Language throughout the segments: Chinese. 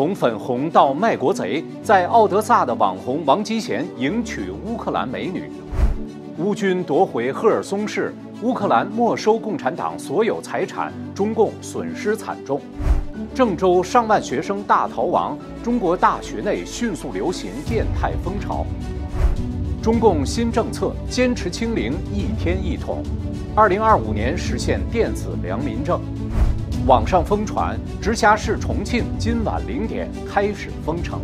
从粉红到卖国贼，在奥德萨的网红王吉贤迎娶乌克兰美女。乌军夺回赫尔松市，乌克兰没收共产党所有财产，中共损失惨重。郑州上万学生大逃亡，中国大学内迅速流行变态风潮。中共新政策坚持清零，一天一统，2025年实现电子良民证。网上疯传，直辖市重庆今晚0点开始封城。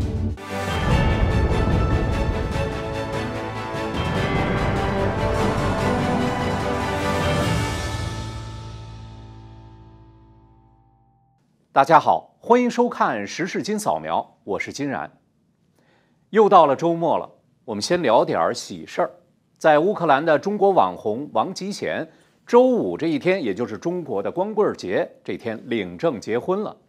大家好，欢迎收看《时事金扫描》，我是金然。又到了周末了，我们先聊点喜事儿。在乌克兰的中国网红王吉贤，周五这一天，也就是中国的光棍节这天领证结婚了。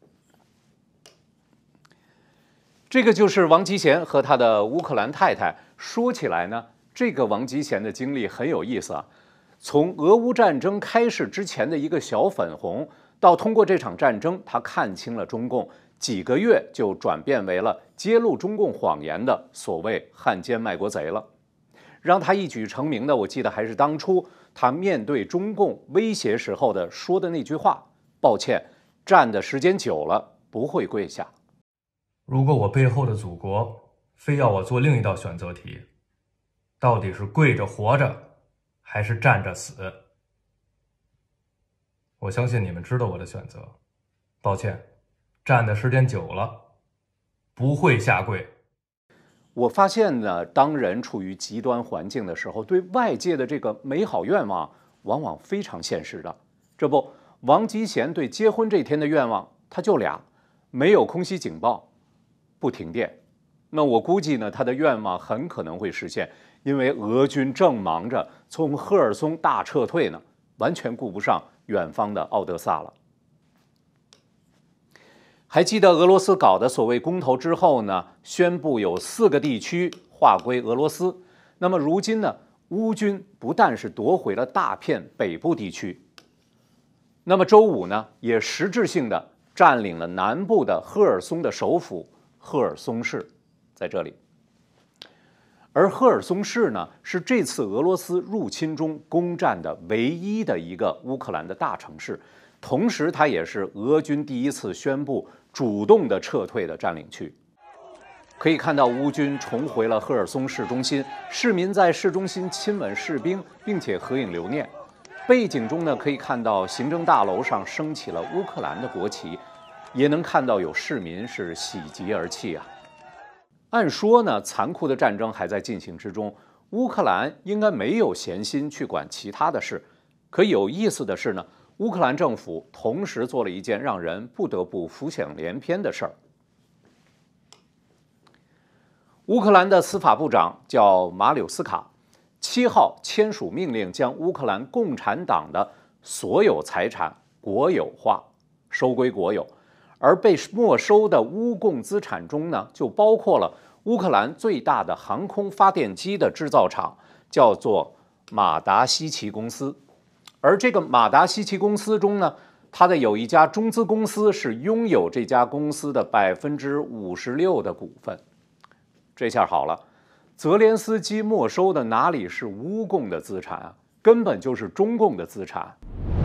这个就是王吉贤和他的乌克兰太太。说起来呢，这个王吉贤的经历很有意思啊。从俄乌战争开始之前的一个小粉红，到通过这场战争，他看清了中共，几个月就转变为了揭露中共谎言的所谓汉奸卖国贼了。让他一举成名的，我记得还是当初他面对中共威胁时候说的那句话：抱歉，站的时间久了，不会跪下。 如果我背后的祖国非要我做另一道选择题，到底是跪着活着，还是站着死？我相信你们知道我的选择。抱歉，站的时间久了，不会下跪。 我发现呢，当人处于极端环境的时候，对外界的这个美好愿望往往非常现实的。这不，王吉贤对结婚这天的愿望，他就俩：没有空袭警报，不停电。那我估计呢，他的愿望很可能会实现，因为俄军正忙着从赫尔松大撤退呢，完全顾不上远方的奥德萨了。还记得俄罗斯搞的所谓公投之后呢，宣布有4个地区划归俄罗斯。那么如今呢，乌军不但是夺回了大片北部地区，那么周五呢，也实质性的占领了南部的赫尔松的首府赫尔松市，在这里。而赫尔松市呢，是这次俄罗斯入侵中攻占的唯一的一个乌克兰的大城市，同时它也是俄军第一次宣布主动的撤退的占领区。可以看到，乌军重回了赫尔松市中心，市民在市中心亲吻士兵，并且合影留念。背景中呢，可以看到行政大楼上升起了乌克兰的国旗，也能看到有市民是喜极而泣啊。按说呢，残酷的战争还在进行之中，乌克兰应该没有闲心去管其他的事。可有意思的是呢，乌克兰政府同时做了一件让人不得不浮想联翩的事儿。乌克兰的司法部长叫马柳斯卡，7号签署命令，将乌克兰共产党的所有财产国有化，收归国有。而被没收的乌共资产中呢，就包括了乌克兰最大的航空发电机的制造厂，叫做马达西奇公司。而这个马达西奇公司中呢，它的有一家中资公司是拥有这家公司的56%的股份。这下好了，泽连斯基没收的哪里是乌共的资产啊，根本就是中共的资产。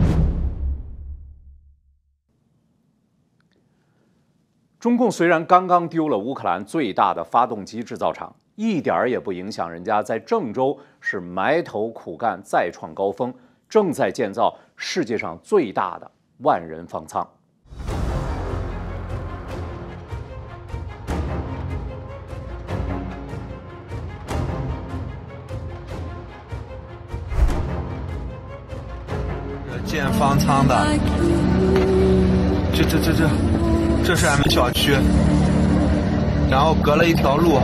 中共虽然刚刚丢了乌克兰最大的发动机制造厂，一点儿也不影响人家在郑州是埋头苦干，再创高峰，正在建造世界上最大的万人方舱。 建方舱的，这是俺们小区，然后隔了一条路，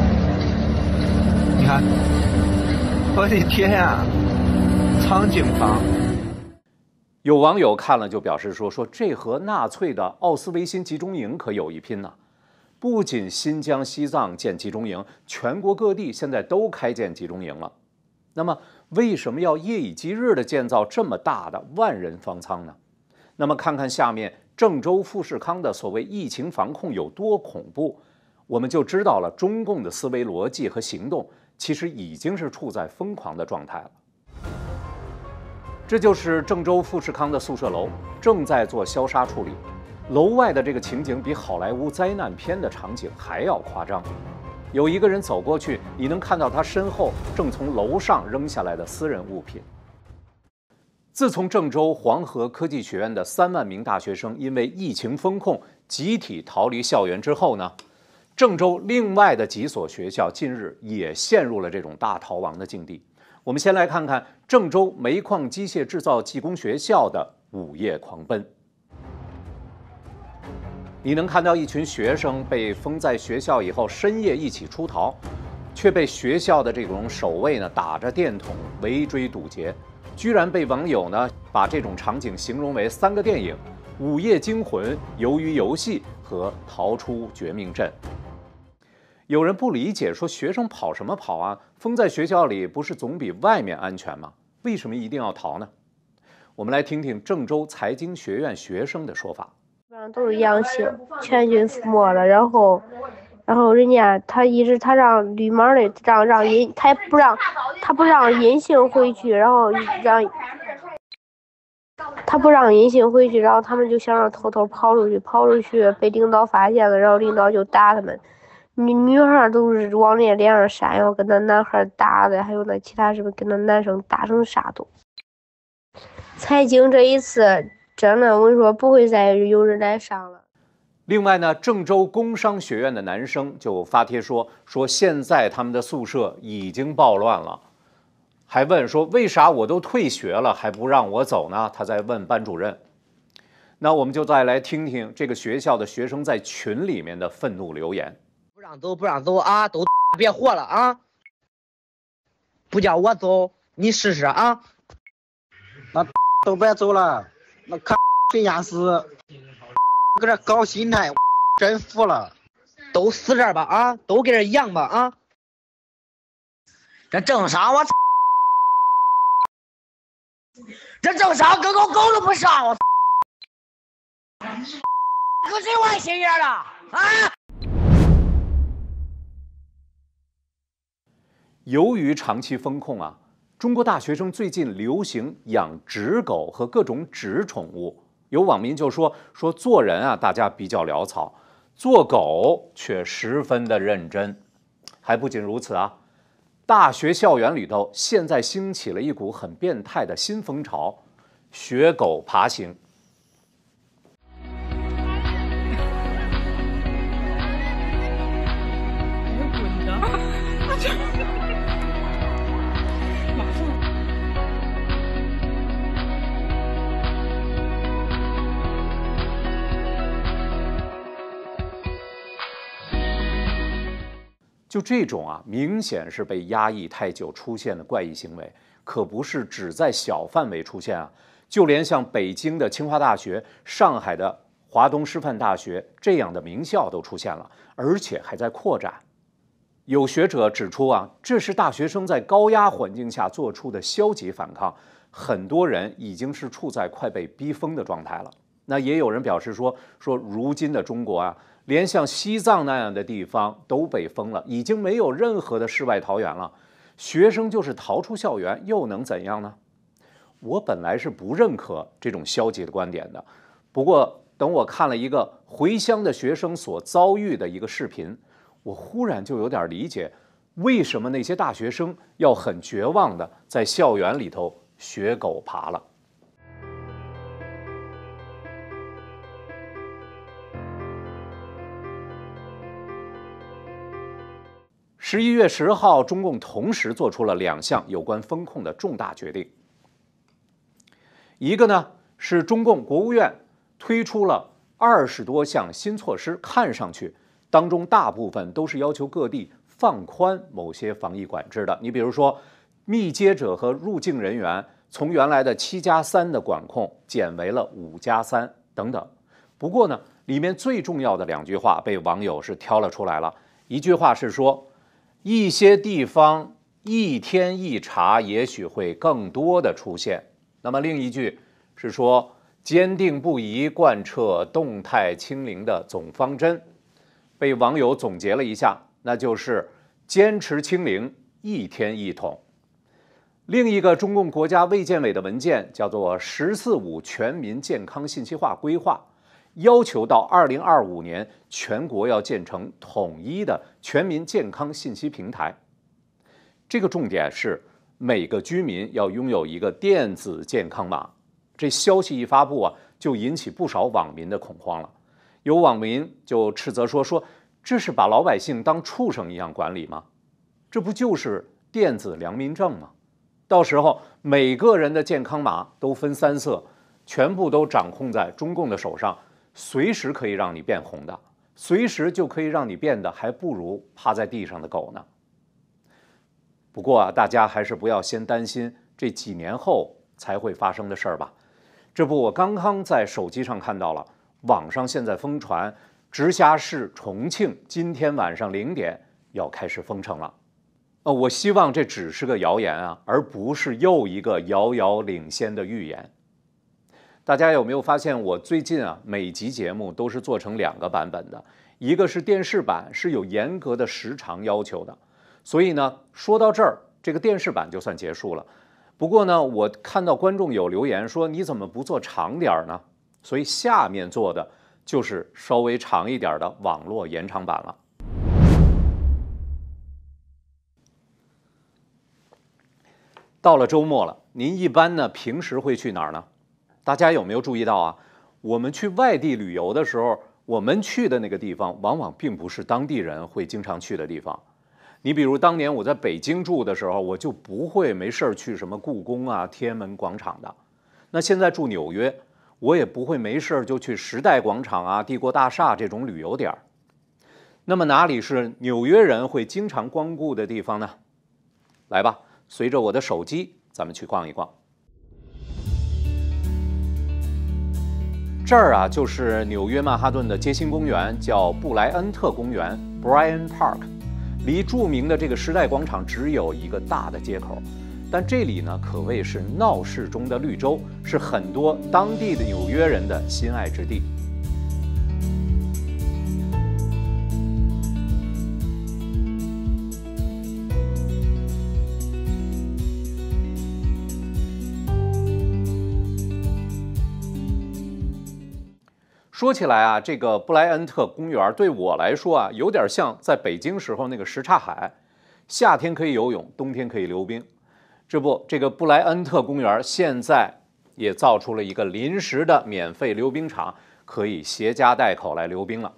你看，我的天呀，苍井房。 有网友看了就表示说这和纳粹的奥斯维辛集中营可有一拼呢。不仅新疆、西藏建集中营，全国各地现在都开建集中营了。那么，为什么要夜以继日地建造这么大的万人方舱呢？那么看看下面郑州富士康的所谓疫情防控有多恐怖，我们就知道了中共的思维逻辑和行动其实已经是处在疯狂的状态了。这就是郑州富士康的宿舍楼正在做消杀处理，楼外的这个情景比好莱坞灾难片的场景还要夸张。有一个人走过去，你能看到他身后正从楼上扔下来的私人物品。自从郑州黄河科技学院的3万名大学生因为疫情封控集体逃离校园之后呢，郑州另外的几所学校近日也陷入了这种大逃亡的境地。我们先来看看郑州煤矿机械制造技工学校的午夜狂奔。你能看到一群学生被封在学校以后，深夜一起出逃，却被学校的这种守卫呢打着电筒围追堵截。居然被网友呢把这种场景形容为3个电影：《午夜惊魂》、《鱿鱼游戏》和《逃出绝命镇》。有人不理解，说学生跑什么跑啊？封在学校里不是总比外面安全吗？为什么一定要逃呢？我们来听听郑州财经学院学生的说法。 都是阳性，全军覆没了。然后人家他让绿码的让阴，他不让阴性回去，然后他不让阴性回去，然后他们就想让偷偷跑出去被领导发现了，然后领导就打他们。女孩都是往那脸上扇，然后跟那男孩打的，还有那其他是不是跟那男生打成啥都。财经这一次真的，我跟你说不会再有人来上了。 另外呢，郑州工商学院的男生就发帖说现在他们的宿舍已经暴乱了，还问说为啥我都退学了还不让我走呢？他在问班主任。那我们就再来听听这个学校的学生在群里面的愤怒留言： 不让走啊，都别活了啊！不叫我走，你试试啊！ 那都别走了，那看谁压死，搁这搞心态，真服了。 都死这儿吧啊！都给这养吧啊！这政商我操！这政商跟狗都不上，我跟谁玩心眼了啊？ 由于长期封控啊，中国大学生最近流行养纸狗和各种纸宠物。有网民就说做人啊，大家比较潦草，做狗却十分的认真。还不仅如此啊，大学校园里头现在兴起了一股很变态的新风潮——学狗爬行。就这种啊，明显是被压抑太久出现的怪异行为，可不是只在小范围出现啊，就连像北京的清华大学、上海的华东师范大学这样的名校都出现了，而且还在扩展。有学者指出啊，这是大学生在高压环境下做出的消极反抗，很多人已经是处在快被逼疯的状态了。那也有人表示说如今的中国啊，连像西藏那样的地方都被封了，已经没有任何的世外桃源了。学生就是逃出校园，又能怎样呢？我本来是不认可这种消极的观点的，不过等我看了一个回乡的学生所遭遇的一个视频，我忽然就有点理解，为什么那些大学生要很绝望的在校园里头学狗爬了。11月10号，中共同时做出了2项有关风控的重大决定。一个呢是中共国务院推出了20多项新措施，看上去当中大部分都是要求各地放宽某些防疫管制的。你比如说，密接者和入境人员从原来的7+3的管控减为了5+3等等。不过呢，里面最重要的2句话被网友是挑了出来了。一句话是说，一些地方一天一查也许会更多的出现。那么另一句是说， 坚定不移贯彻动态清零的总方针，被网友总结了一下，那就是坚持清零，1天1桶。另一个中共国家卫健委的文件叫做《“十四五”全民健康信息化规划》，要求到2025年全国要建成统一的全民健康信息平台。这个重点是每个居民要拥有一个电子健康码。这消息一发布啊，就引起不少网民的恐慌了。有网民就斥责说这是把老百姓当畜生一样管理吗？这不就是电子良民证吗？到时候每个人的健康码都分3色，全部都掌控在中共的手上，随时可以让你变红的，随时就可以让你变得还不如趴在地上的狗呢。不过啊，大家还是不要先担心这几年后才会发生的事儿吧。这不，我刚刚在手机上看到了，网上现在疯传直辖市重庆今天晚上0点要开始封城了。我希望这只是个谣言啊，而不是又一个遥遥领先的预言。大家有没有发现，我最近啊每集节目都是做成2个版本的，一个是电视版，是有严格的时长要求的，所以呢，说到这儿，这个电视版就算结束了。不过呢，我看到观众有留言说，你怎么不做长点呢？所以下面做的就是稍微长一点的网络延长版了。到了周末了，您一般呢平时会去哪儿呢？大家有没有注意到啊？我们去外地旅游的时候，我们去的那个地方往往并不是当地人会经常去的地方。你比如当年我在北京住的时候，我就不会没事去什么故宫啊、天安门广场的。那现在住纽约，我也不会没事就去时代广场啊、帝国大厦这种旅游点。那么哪里是纽约人会经常光顾的地方呢？来吧，随着我的手机，咱们去逛一逛。这儿啊，就是纽约曼哈顿的街心公园，叫布莱恩特公园 （Bryant Park）。离著名的这个时代广场只有一个大的街口，但这里呢可谓是闹市中的绿洲，是很多当地的纽约人的心爱之地。说起来啊，这个布莱恩特公园对我来说啊，有点像在北京时候那个什刹海，夏天可以游泳，冬天可以溜冰。这个布莱恩特公园现在也造出了一个临时的免费溜冰场，可以携家带口来溜冰了。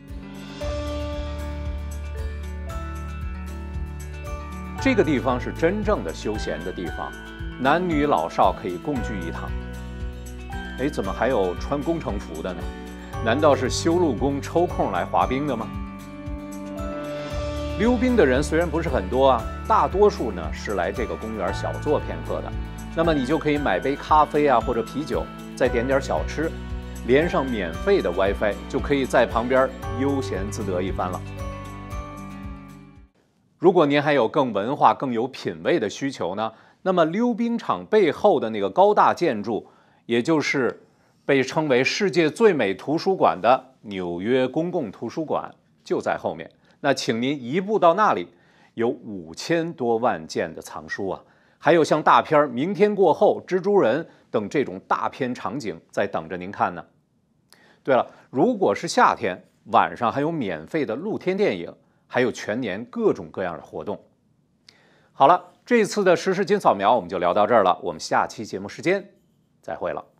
这个地方是真正的休闲的地方，男女老少可以共聚一堂。哎，怎么还有穿工程服的呢？难道是修路工抽空来滑冰的吗？溜冰的人虽然不是很多啊，大多数呢是来这个公园小坐片刻的。那么你就可以买杯咖啡啊或者啤酒，再点点小吃，连上免费的 WiFi， 就可以在旁边悠闲自得一番了。如果您还有更文化、更有品位的需求呢，那么溜冰场背后的那个高大建筑，也就是被称为世界最美图书馆的纽约公共图书馆就在后面。那请您移步到那里，有5000多万件的藏书啊，还有像大片《明天过后》、蜘蛛人等这种大片场景在等着您看呢。对了，如果是夏天，晚上还有免费的露天电影，还有全年各种各样的活动。好了，这次的时事金扫描我们就聊到这儿了，我们下期节目时间再会了。